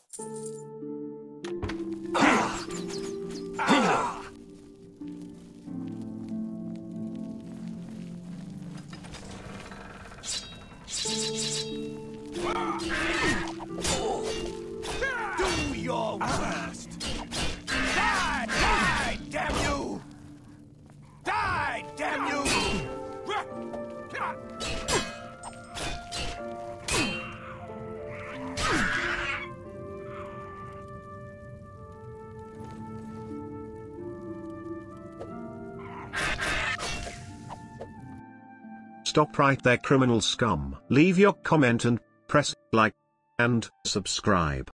Do your worst! Die! Die, damn you! Die, damn you! Stop right there, criminal scum. Leave your comment and press like and subscribe.